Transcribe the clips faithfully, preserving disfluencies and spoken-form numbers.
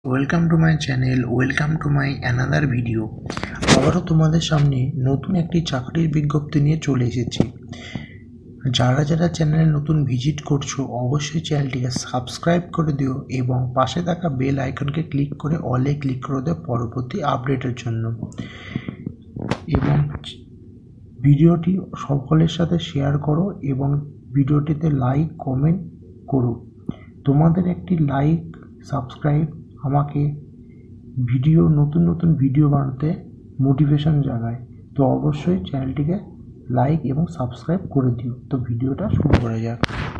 Welcome to my channel, welcome to my another video. আবারও তোমাদের সামনে নতুন একটি চাকরির বিজ্ঞপ্তি নিয়ে চলে এসেছি। যারা যারা চ্যানেলে নতুন ভিজিট করছো অবশ্যই চ্যানেলটিকে সাবস্ক্রাইব করে দিও এবং পাশে থাকা বেল আইকনকে ক্লিক করে অলে ক্লিক করে দিও পরবর্তী আপডেটের জন্য, এবং ভিডিওটি সকলের সাথে শেয়ার করো এবং ভিডিওটিতে লাইক কমেন্ট করো। তোমাদের একটি লাইক সাবস্ক্রাইব আমাকে ভিডিও নতুন নতুন ভিডিও বানাতে মোটিভেশন জাগায়। তো অবশ্যই চ্যানেলটিকে লাইক এবং সাবস্ক্রাইব করে দিও। তো ভিডিওটা শুরু করা যাক।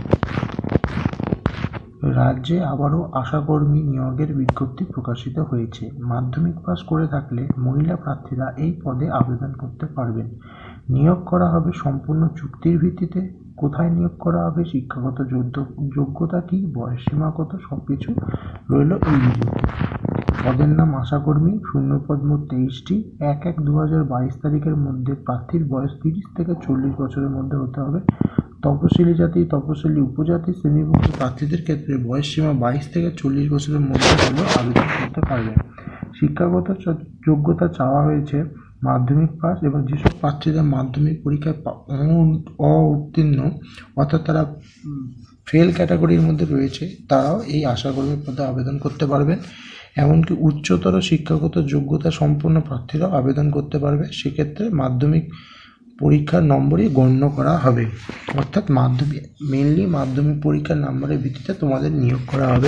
রাজ্যে আবারও আশাকর্মী নিয়োগের বিজ্ঞপ্তি প্রকাশিত হয়েছে। মাধ্যমিক পাস করে থাকলে মহিলা প্রার্থীরা এই পদে আবেদন করতে পারবেন। নিয়োগ করা হবে সম্পূর্ণ চুক্তির ভিত্তিতে। কোথায় নিয়োগ করা হবে, শিক্ষাগত যোগ্যতা কী, বয়সসীমা কত, সব কিছু রইল এই ভিডিওতে। পদের নাম আশাকর্মী, শূন্যপদ মোট তেইশটি। এক এক দু হাজার বাইশ তারিখের মধ্যে প্রার্থীর বয়স তিরিশ থেকে চল্লিশ বছরের মধ্যে হতে হবে। তপশিলি জাতি, তপশিলি উপজাতি শ্রেণীভুক্ত প্রার্থীদের ক্ষেত্রে বয়সসীমা বাইশ থেকে চল্লিশ বছরের মধ্যে হলেও আবেদন করতে পারবেন। শিক্ষাগত যোগ্যতা চাওয়া হয়েছে মাধ্যমিক পাস, এবং যেসব প্রার্থীরা মাধ্যমিক পরীক্ষায় অউত্তীর্ণ অর্থাৎ তারা ফেল ক্যাটাগরির মধ্যে রয়েছে তারাও এই আশাকর্মী পদে আবেদন করতে পারবেন। এমনকি উচ্চতর শিক্ষাগত যোগ্যতা সম্পন্ন প্রার্থীরাও আবেদন করতে পারবে। সেক্ষেত্রে মাধ্যমিক পরীক্ষার নম্বরই গণ্য করা হবে, অর্থাৎ মাধ্যমিক মেনলি মাধ্যমিক পরীক্ষার নম্বরের ভিত্তিতে তোমাদের নিয়োগ করা হবে।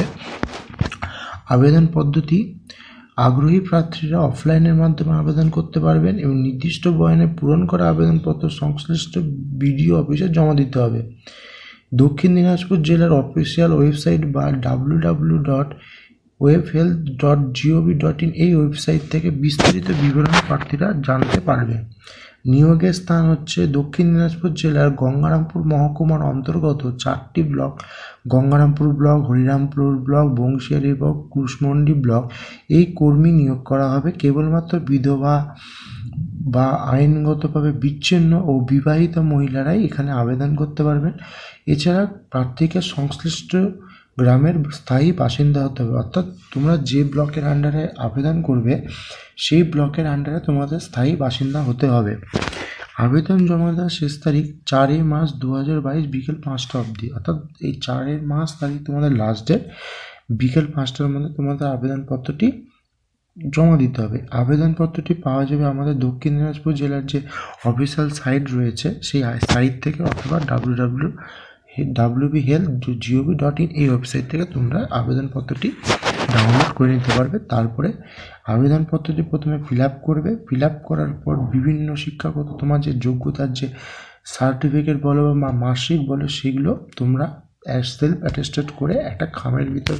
আবেদন পদ্ধতি: আগ্রহী প্রার্থীরা অফলাইনের মাধ্যমে আবেদন করতে পারবেন এবং নির্দিষ্ট বয়নে পূরণ করা আবেদনপত্র সংশ্লিষ্ট বিডিও অফিসে জমা দিতে হবে। দক্ষিণ দিনাজপুর জেলার অফিসিয়াল ওয়েবসাইট বা W W W dot web health dot GOV dot in এই ওয়েবসাইট থেকে বিস্তারিত বিবরণ প্রার্থীরা জানতে পারবে। নিয়োগের স্থান হচ্ছে দক্ষিণ দিনাজপুর জেলার গঙ্গারামপুর মহকুমার অন্তর্গত চারটি block: Gangarampur block, Harirampur block, Banshihari block, Kushmandi block. এই কর্মী নিয়োগ করা হবে। কেবলমাত্র বিধবা বা আইনগতভাবে বিচ্ছিন্ন ও বিবাহিত মহিলারাই এখানে আবেদন করতে পারবেন। এছাড়া প্রার্থীকে সংশ্লিষ্ট গ্রামের স্থায়ী বাসিন্দা হতে হবে, অর্থাৎ তোমরা যে ব্লকের আন্ডারে আবেদন করবে সেই ব্লকের আন্ডারে তোমাদের স্থায়ী বাসিন্দা হতে হবে। আবেদন জমা দেওয়ার শেষ তারিখ চারই মার্চ দু হাজার বাইশ বিকেল পাঁচটা অবধি, অর্থাৎ এই চারের মার্চ তারিখ তোমাদের লাস্ট ডেট। বিকেল পাঁচটার মধ্যে তোমাদের আবেদনপত্রটি জমা দিতে হবে। আবেদনপত্রটি পাওয়া যাবে আমাদের দক্ষিণ দিনাজপুর জেলার যে অফিসিয়াল সাইট রয়েছে সেই সাইট থেকে, অথবা W W W B health dot GOV dot in এই ওয়েবসাইট থেকে তোমরা আবেদনপত্রটি ডাউনলোড করে নিতে পারবে। তারপরে আবেদনপত্রটি প্রথমে ফিল আপ করবে। ফিল আপ করার পর বিভিন্ন শিক্ষাগত তোমার যে যোগ্যতার যে সার্টিফিকেট বলো বা মার্কশিট বলো সেগুলো তোমরা সেলফ অ্যাটেস্টেড করে একটা খামের ভিতর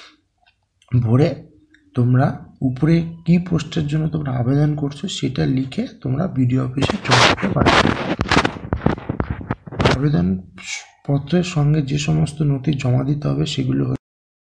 ভরে তোমরা উপরে কী পোস্টের জন্য তোমরা আবেদন করছো সেটা লিখে তোমরা বিডিও অফিসে জমা দিতে পারবে। আবেদন পত্রের সঙ্গে যে সমস্ত নথি জমা দিতে হবে সেগুলো হল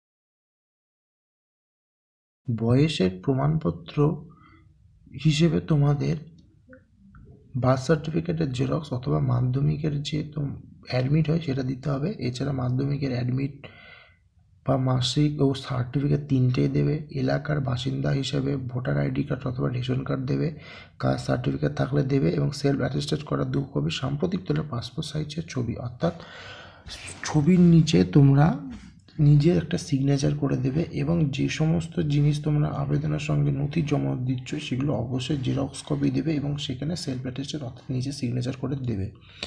বয়সের প্রমাণপত্র হিসেবে তোমাদের বার্থ সার্টিফিকেটের জেরক্স অথবা মাধ্যমিকের যে অ্যাডমিট হয় সেটা দিতে হবে। এছাড়া মাধ্যমিকের অ্যাডমিট বা মাসিক ও সার্টিফিকেট তিনটেই দেবে। এলাকার বাসিন্দা হিসেবে ভোটার আইডি কার্ড অথবা রেশন কার্ড দেবে, কাস্ট সার্টিফিকেট থাকলে দেবে, এবং সেলফ অ্যাটেস্টেড করা দু কপি সাম্প্রতিক তোলা পাসপোর্ট সাইজের ছবি, অর্থাৎ ছবির নিচে তোমরা নিজের একটা সিগনেচার করে দেবে। এবং যে সমস্ত জিনিস তোমরা আবেদনের সঙ্গে নথি জমা দিচ্ছ সেগুলো অবশ্যই জেরক্স কপি দেবে এবং সেখানে সেলফ অ্যাটেস্টেড অর্থাৎ নিজে সিগনেচার করে দেবে।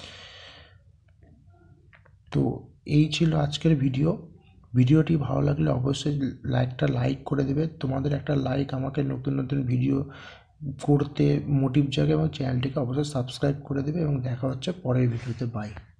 তো এই ছিল আজকের ভিডিও। ভিডিওটি ভালো লাগলে অবশ্যই লাইকটা লাইক করে দেবে। তোমাদের একটা লাইক আমাকে নতুন নতুন ভিডিও করতে মোটিভ জাগে, এবং চ্যানেলটিকে অবশ্যই সাবস্ক্রাইব করে দেবে। এবং দেখা হচ্ছে পরের ভিডিওতে। বাই।